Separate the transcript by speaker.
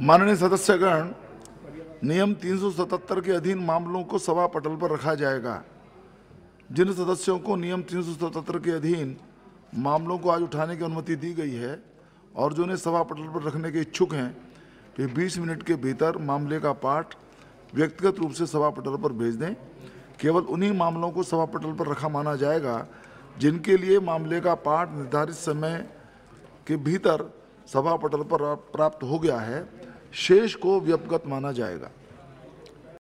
Speaker 1: माननीय सदस्यगण, नियम 377 के अधीन मामलों को सभा पटल पर रखा जाएगा। जिन सदस्यों को नियम 377 के अधीन मामलों को आज उठाने की अनुमति दी गई है और जो उन्हें सभा पटल पर रखने के इच्छुक हैं, वे 20 मिनट के भीतर मामले का पाठ व्यक्तिगत रूप से सभा पटल पर भेज दें। केवल उन्हीं मामलों को सभा पटल पर रखा माना जाएगा जिनके लिए मामले का पाठ निर्धारित समय के भीतर सभा पटल पर प्राप्त हो गया है। शेष को व्यपगत माना जाएगा।